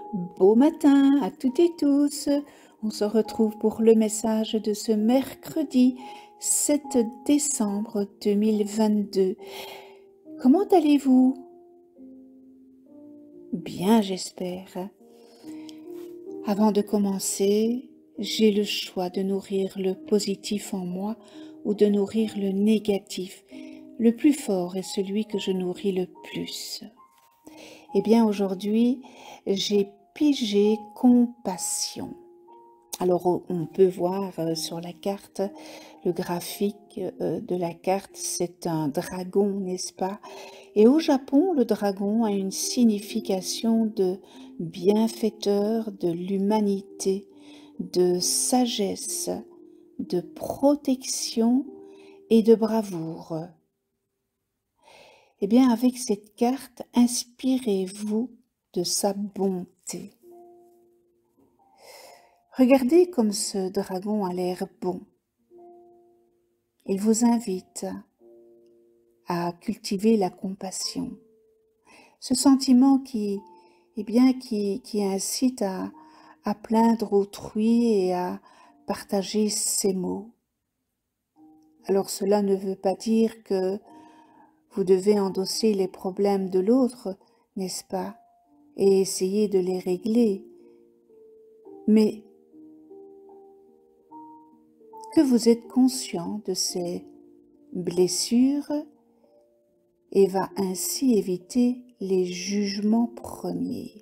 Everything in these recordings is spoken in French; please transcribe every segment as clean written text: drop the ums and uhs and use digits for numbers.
Beau matin à toutes et tous. On se retrouve pour le message de ce mercredi 7 décembre 2022. Comment allez-vous? Bien, j'espère. Avant de commencer, j'ai le choix de nourrir le positif en moi ou de nourrir le négatif. Le plus fort est celui que je nourris le plus. Eh bien, aujourd'hui, j'ai pigé compassion. Alors, on peut voir sur la carte, le graphique de la carte, c'est un dragon, n'est-ce pas? Et au Japon, le dragon a une signification de bienfaiteur de l'humanité, de sagesse, de protection et de bravoure. Eh bien, avec cette carte, inspirez-vous de sa bonté. Regardez comme ce dragon a l'air bon. Il vous invite à cultiver la compassion. Ce sentiment qui incite à plaindre autrui et à partager ses maux. Alors cela ne veut pas dire que vous devez endosser les problèmes de l'autre, n'est-ce pas, et essayer de les régler. Mais que vous êtes conscient de ces blessures et va ainsi éviter les jugements premiers.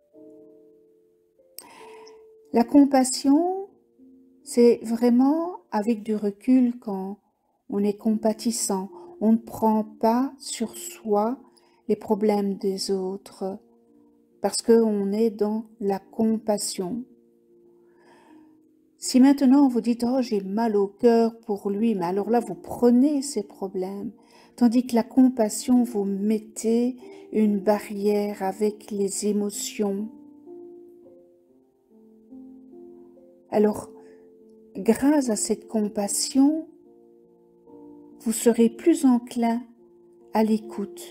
La compassion, c'est vraiment avec du recul quand on est compatissant. On ne prend pas sur soi les problèmes des autres parce qu'on est dans la compassion. Si maintenant vous dites « Oh, j'ai mal au cœur pour lui », mais alors là, vous prenez ces problèmes. Tandis que la compassion, vous mettez une barrière avec les émotions. Alors, grâce à cette compassion, vous serez plus enclin à l'écoute.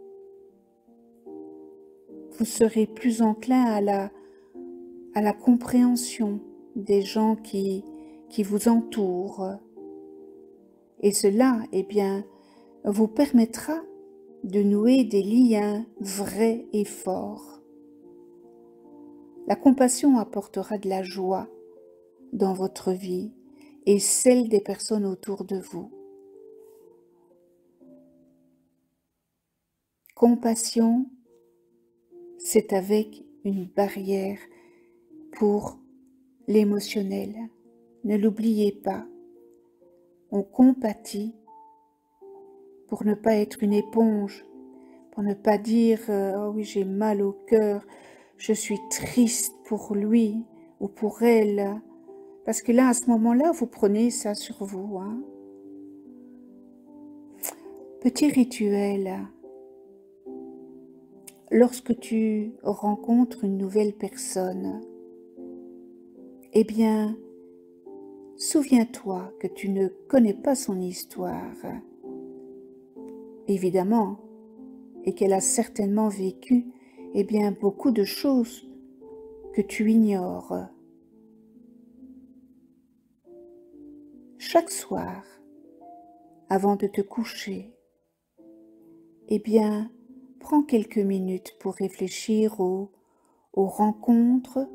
Vous serez plus enclin à la compréhension des gens qui vous entourent. Et cela, eh bien, vous permettra de nouer des liens vrais et forts. La compassion apportera de la joie dans votre vie et celle des personnes autour de vous. Compassion, c'est avec une barrière pour l'émotionnel. Ne l'oubliez pas, on compatit pour ne pas être une éponge, pour ne pas dire « Oh oui, j'ai mal au cœur, je suis triste pour lui ou pour elle », parce que là, à ce moment-là, vous prenez ça sur vous. Petit rituel. Lorsque tu rencontres une nouvelle personne, eh bien, souviens-toi que tu ne connais pas son histoire, évidemment, et qu'elle a certainement vécu, eh bien, beaucoup de choses que tu ignores. Chaque soir, avant de te coucher, eh bien, prends quelques minutes pour réfléchir aux rencontres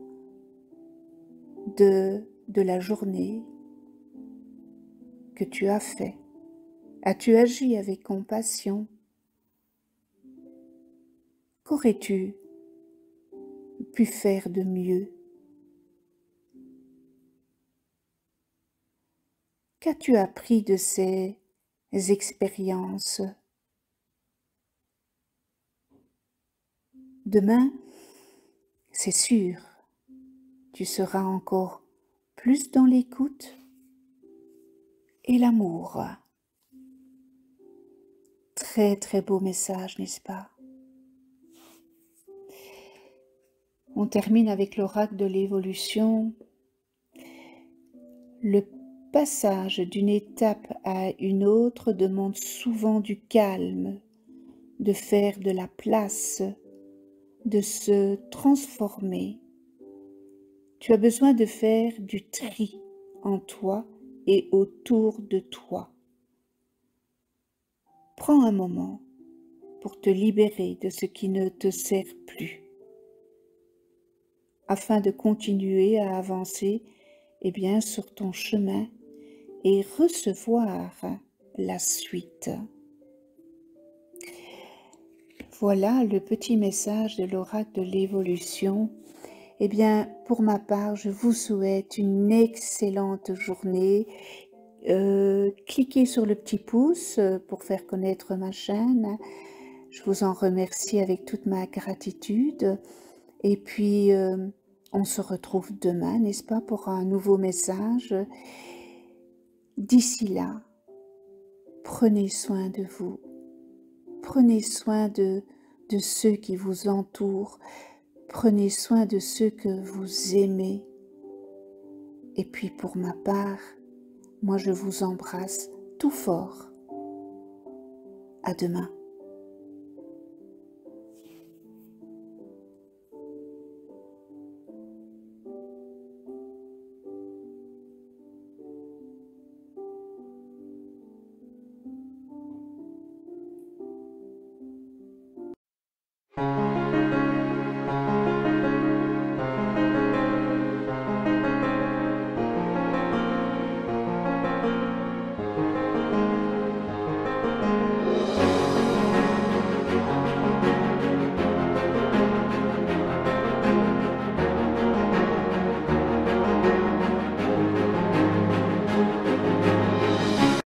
de la journée que tu as fait. As-tu agi avec compassion? Qu'aurais-tu pu faire de mieux? Qu'as-tu appris de ces expériences? Demain, c'est sûr, tu seras encore plus dans l'écoute et l'amour. Très très beau message, n'est-ce pas? On termine avec l'oracle de l'évolution. Le passage d'une étape à une autre demande souvent du calme, de faire de la place de se transformer. Tu as besoin de faire du tri en toi et autour de toi. Prends un moment pour te libérer de ce qui ne te sert plus, afin de continuer à avancer sur ton chemin et recevoir la suite. Voilà le petit message de l'oracle de l'évolution. Pour ma part, je vous souhaite une excellente journée. Cliquez sur le petit pouce pour faire connaître ma chaîne. Je vous en remercie avec toute ma gratitude. Et puis, on se retrouve demain, n'est-ce pas, pour un nouveau message. D'ici là, prenez soin de vous. Prenez soin de ceux qui vous entourent. Prenez soin de ceux que vous aimez. Et puis pour ma part, moi je vous embrasse tout fort. À demain.